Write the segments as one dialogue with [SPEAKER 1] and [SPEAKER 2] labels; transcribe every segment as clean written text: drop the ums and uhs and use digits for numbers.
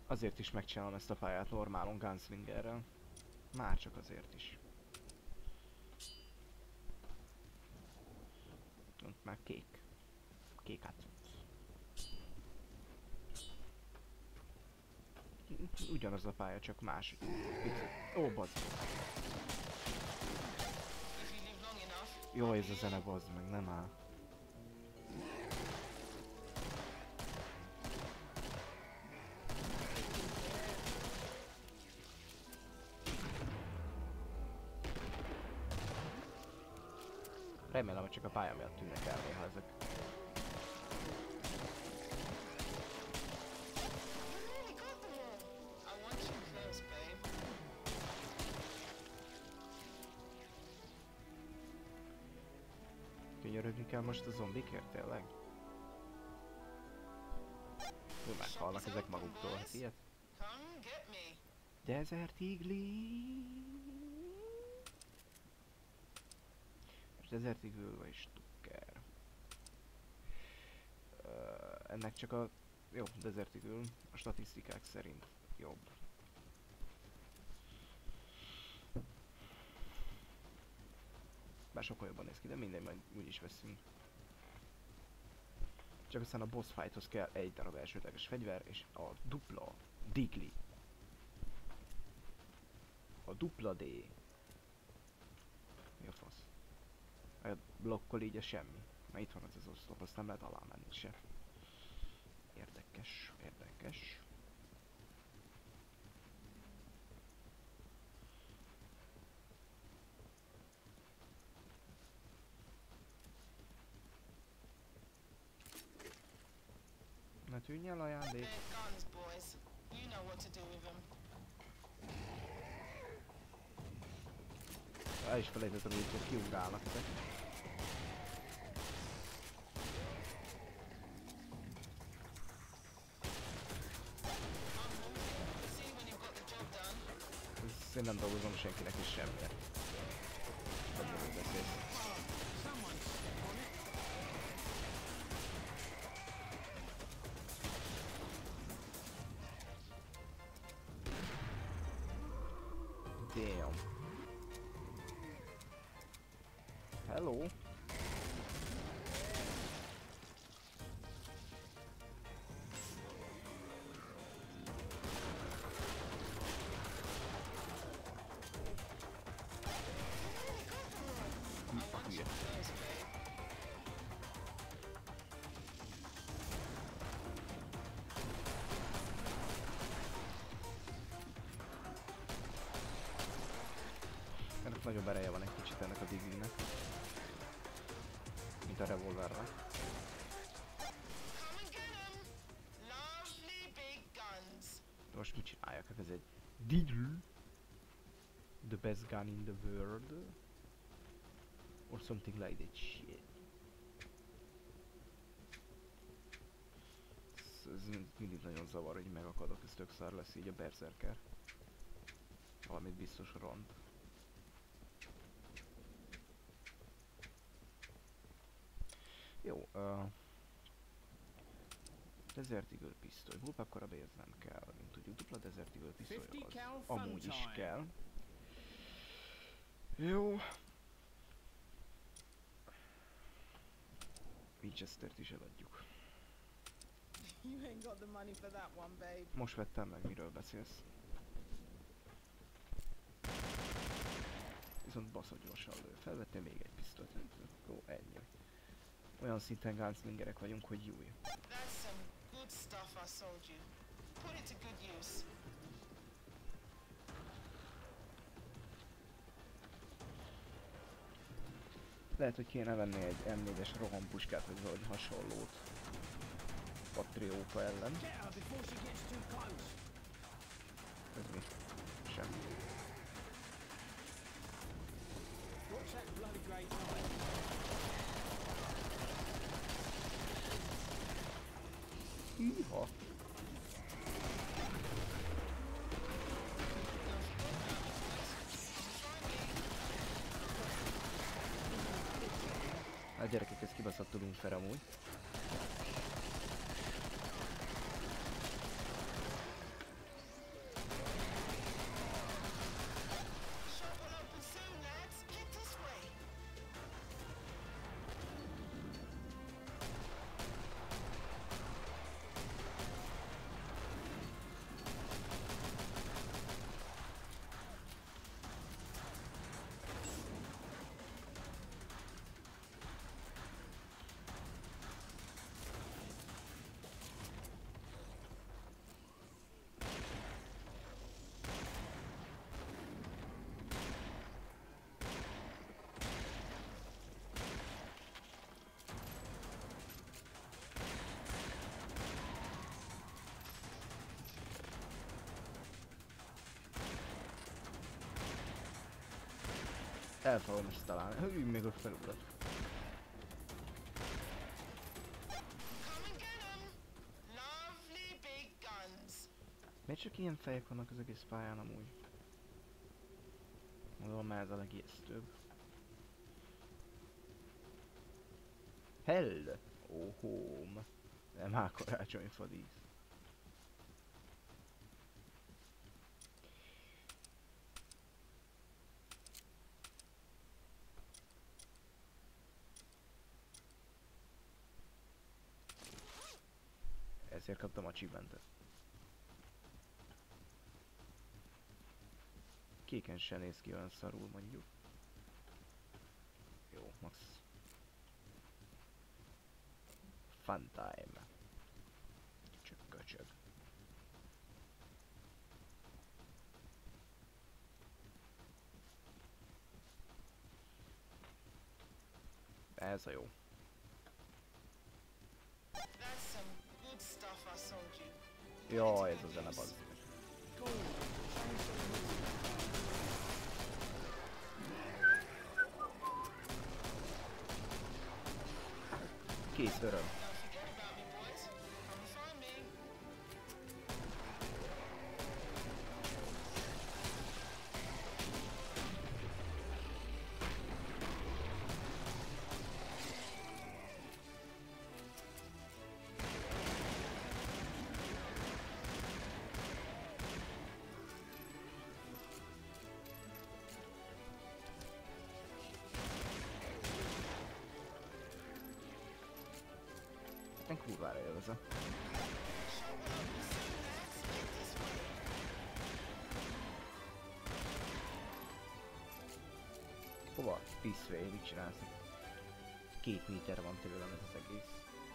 [SPEAKER 1] Azért is megcsinálom ezt a pályát normálon Gunslingerrel. Már csak azért is. Ott már kék. Kék át. Ugyanaz a pálya, csak más. Ó, bazd. Jó, ez a zene, bazd meg, nem áll. Remélem, hogy csak a pálya miatt tűnnek el néha ezek. Könyörögni kell most a zombikért, tényleg? Jó, meghalnak ezek maguktól, hát ilyet? Desert Eagle. És Desert Eagle és Tucker. Ennek csak a... Jó, Desert Eagle a statisztikák szerint jobb. Bár sokkal jobban néz ki, de mindegy, majd úgyis veszünk. Csak aztán a boss fighthoz kell egy darab elsődleges fegyver, és a dupla Digli. A dupla D. Mi a fasz? A blokkol így a semmi. Mert itt van az oszlop, azt nem lehet alá menni se. Érdekes, érdekes. Ne tűnj el, ajándék! El is felejtettem, hogy itt kiugrálnak ezek. Ezt én nem dolgozom senkinek is semmire. Hogy beszélsz. Damn. Hello. Ennek nagyobb ereje van egy kicsit ennek a Diglinek, mint a revolvernek. De most mit csináljak? Ez egy Digl. The best gun in the world. Or something like that shit. Ez mindig nagyon zavar, hogy megakadok, ez tök szar lesz így a berserker. Valamit biztos ront. Jó, Desert Eagle pisztoly. Bullpup karabély ez nem kell, mint tudjuk. Dupla Desert Eagle pisztoly az amúgy is kell. Jó. Winchester-t is eladjuk. Most vettem meg, miről beszélsz. Viszont baszott gyorsan lő. Felvettem még egy pisztolyt. Jó, ennyi. Olyan szinten gunslingerek vagyunk, hogy júj. Lehet, hogy kéne venni egy M4-es rohampuskát, vagy valahogy hasonlót. Patrióta ellen. Ez mi? Semmi. Híha! Hát gyerekek, ez kibaszott tudunk fel amúgy. El fogom ezt találni. Hű, még ott felugrott. Miért csak ilyen fejek vannak az egész pályán amúgy? Mondom, már ez a legijesztőbb. Hell! Oh, home! Nem már karácsonyfa dísz. Ezért kaptam a achievementet. Kéken se néz ki olyan szarul mondjuk. Jó, max. Fun time. Csak köcsög. Ez a jó. Jaj, ez a zene bazd. Kész öröm. Én kurvára élvezem. Hova? Peaceway, mit csinálsz? 2 méter van tőlem ez az egész.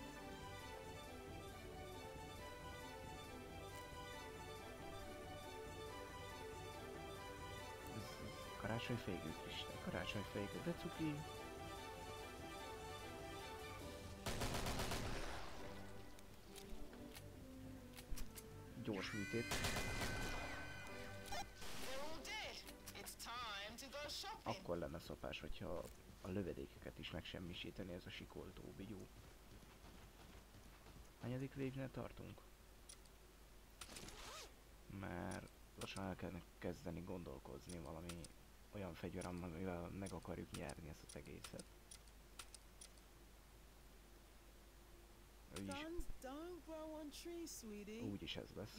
[SPEAKER 1] Ez karácsonyfékük, Isten, karácsonyfékük, de cuki. Gyors műtét. Akkor lenne szopás, hogyha a lövedékeket is megsemmisíteni ez a sikoltó bigyó. Hanyadik végnél tartunk? Mert lassan el kell kezdeni gondolkozni valami olyan fegyver, amivel meg akarjuk nyerni ezt az egészet. Úgyis ez lesz.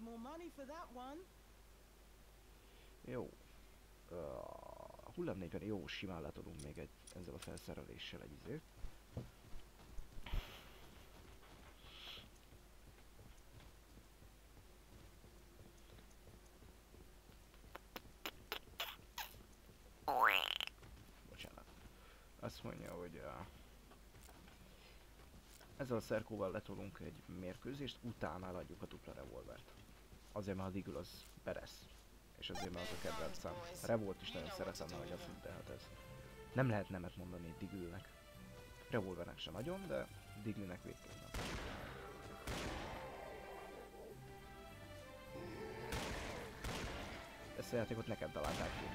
[SPEAKER 1] Jó. A hullámnégyben jó, simán letudunk még ezzel a felszereléssel egy izét. Bocsánat. Azt mondja, hogy ezzel a szerkóval letolunk egy mérkőzést, utána adjuk a dupla revolvert. Azért mert a Deagle az beresz. És azért mert az a kedvencem. A Revolt is nagyon szeretem, hogy az úgy, de hát ez... Nem lehet nemet mondani egy Deagle-nek. Revolvernek sem nagyon, de Deagle-nek végképp nem. Ezt a játékot nekem találták ki.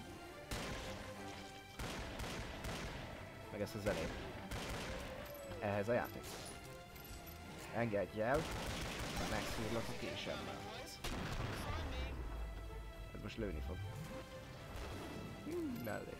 [SPEAKER 1] Meg ezt a zenét. Ehhez a játékhoz. Engedj el, megszúrlak a késemmel. Ez most lőni fog. Mellé.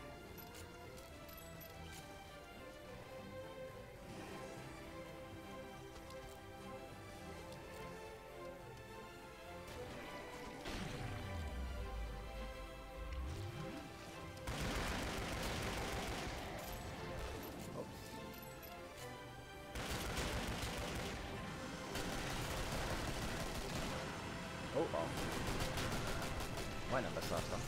[SPEAKER 1] Oh. Majdnem beszartam.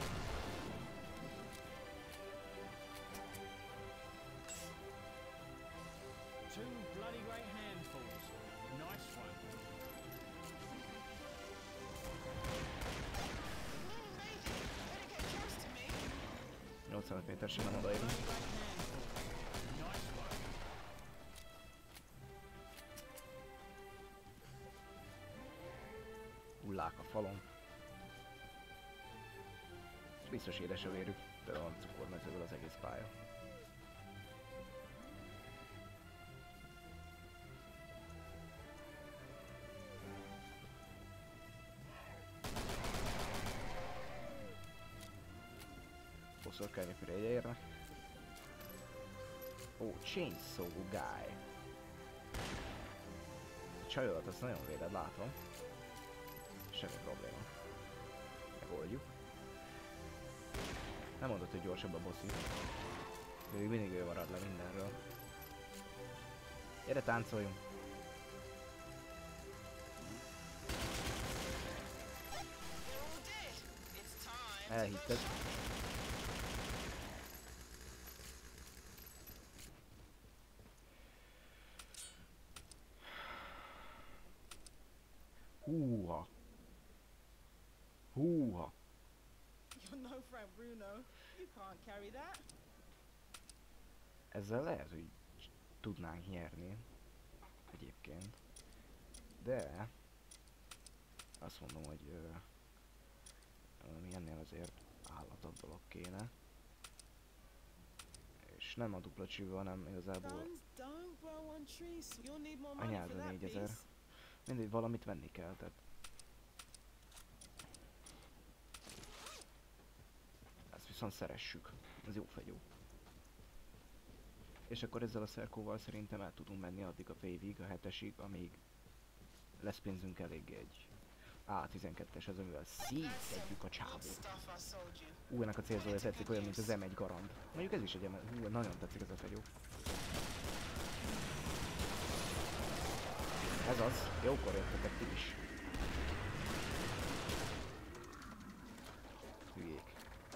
[SPEAKER 2] Two bloody great handfuls. Nice one.
[SPEAKER 1] 85 méter simán odaérünk. Hullák a falon. Biztos édes a vérük. Tele van cukormezővel az egész pálya. Boszorkányok mire ide érnek. Ó, Chainsaw Guy. A csajolat azt nagyon véded, látom. Semmi probléma. Megoldjuk. Nem mondod, hogy gyorsabb a bosszi. De még mindig ő marad le mindenről. Gyere, táncoljunk! Elhitted. Húha! Húha!
[SPEAKER 3] You're no Frank Bruno. You can't carry that.
[SPEAKER 1] Ezzel lehet, hogy tudnánk nyerni. Egyébként. De... Azt mondom, hogy... mi ennél azért állatabb dolog kéne. És nem a dupla csíva, hanem igazából...
[SPEAKER 3] Guns don't grow on trees. You'll need more
[SPEAKER 1] A
[SPEAKER 3] money for
[SPEAKER 1] nyelvre
[SPEAKER 3] that
[SPEAKER 1] 4000.
[SPEAKER 3] piece.
[SPEAKER 1] Mindegy, valamit venni kell, tehát... Ezt viszont szeressük. Ez jó fegyó. És akkor ezzel a szerkóval szerintem el tudunk menni addig a wave-ig, a 7-esig, amíg lesz pénzünk eléggé egy A12-es, az amivel szétszedjük a csávót. Ennek a célzója tetszik, olyan, mint az M1 Garand. Mondjuk ez is egy M1, nagyon tetszik ez a fegyó. Ez az, jókor jöttetek ti is. Hülyék.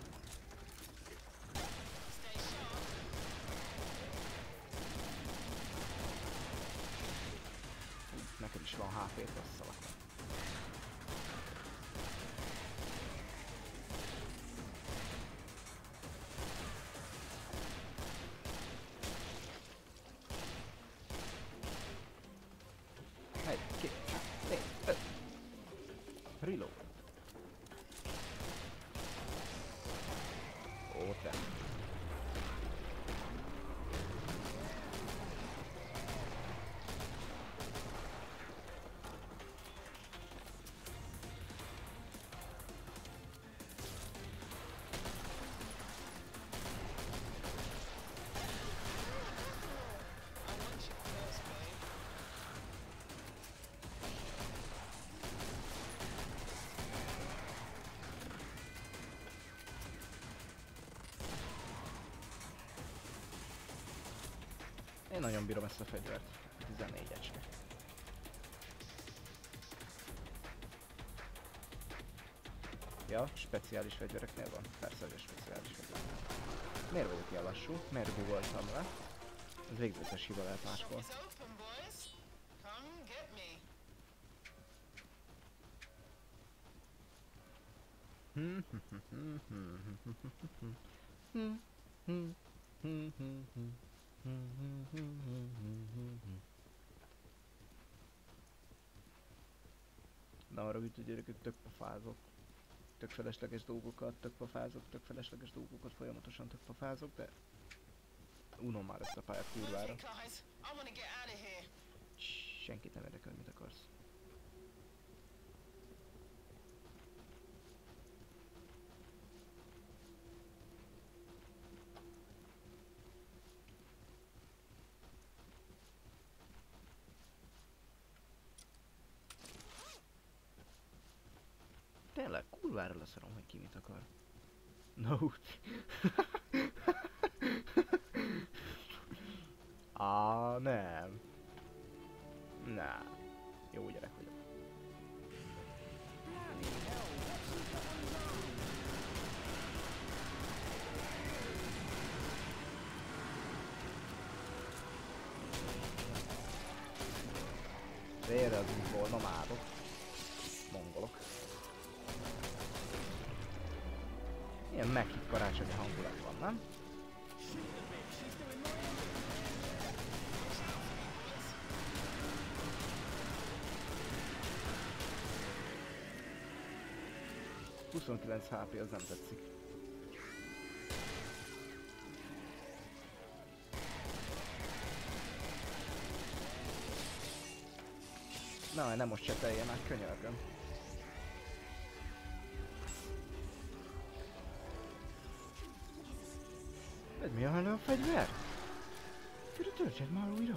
[SPEAKER 1] Nekem is van HP-t, basszalak. Egy, két, négy, öt. Reload. Ó, te. Én nagyon bírom ezt a fegyvert. 14 ecske. Ja, speciális fegyvereknél van? Persze, hogy a speciális fegyver. Miért vagyok ilyen lassú? Miért googoltam le? Ez végzetes hiba lehet máskor. Na arra vitt, hogy gyerekek, tök pofázok. Tök felesleges dolgokat, tök felesleges dolgokat, folyamatosan tök pofázok, de... Unom már ezt a pályát kurvára. Senkit nem érdekel, mit akarsz. Tényleg, kurvára leszarom, hogy ki mit akar. No. Nem. Nem. Jó gyerek vagyok. Félre az útból, nomádok. Mongolok. Ilyen meghitt karácsonyi hangulat van, nem? ...29 HP, az nem tetszik. Na, nem most csetelje már, könyörgöm. Ez mi a fegyver? Kire töltsed már újra?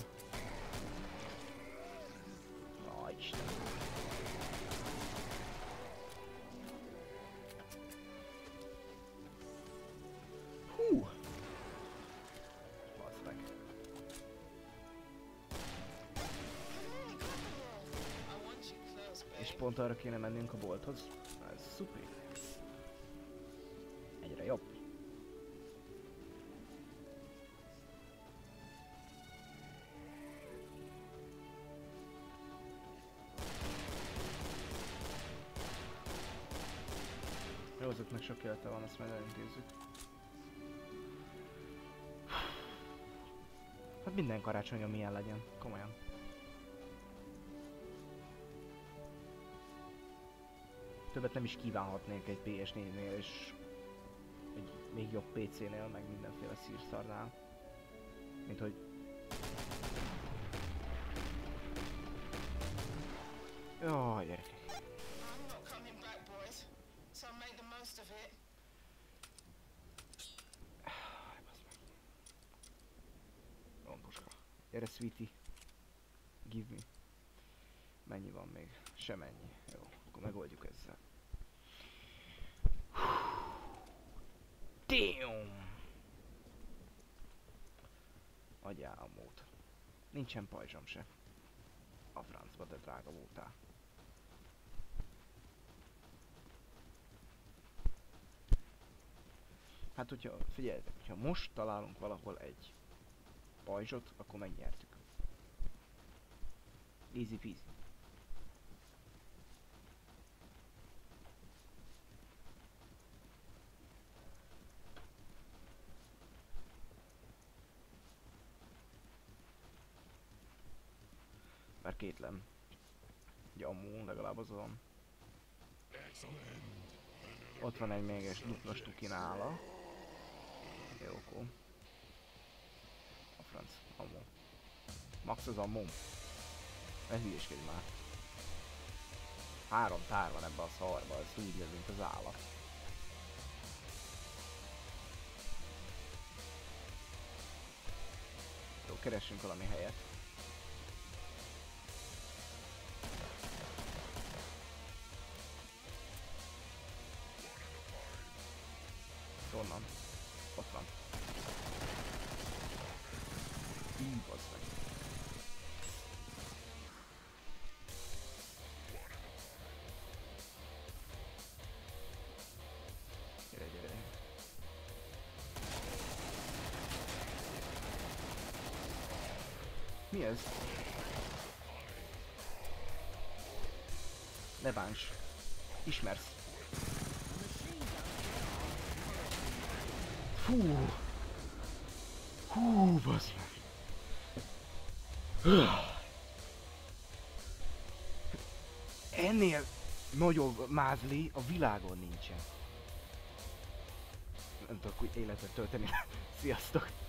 [SPEAKER 1] Aj, Isten. Hú! Bazd meg. És pont arra kéne mennünk a bolthoz. Ez szuper. Egyre jobb. Jó, azoknak sok élete van, azt majd elintézzük. Hát minden karácsonyon milyen legyen, komolyan. Többet nem is kívánhatnék egy PS4-nél és egy még jobb PC-nél, meg mindenféle szírszarnál. Mint hogy... Jaj, gyerekek. Rompuska. Gyere, sweetie. Give me. Mennyi van még? Semennyi. Jó, akkor megoldjuk ezzel. Damn! Adjál a mód. Nincsen pajzsom se. A francba, de drága voltál. Hát hogyha, figyeljetek, hogyha most találunk valahol egy pajzsot, akkor megnyertük. Easy peasy. Bár kétlem. Ugye amú legalább az van. Ott van egy méges dupla stuki nála. Jó, akkor. A franc, amú. Max az amú. Ne hülyéskedj már. 3 tár van ebbe a szarba, ez úgy jön, mint az állat. Jó, keressünk valami helyet. Onnan. Ott van. Így az meg. Gyere, gyere. Mi ez? Ne bánts. Ismersz. Fú! Hú, bassz meg! Ennél nagyobb mázli a világon nincsen. Nem tudok úgy életet tölteni. Sziasztok!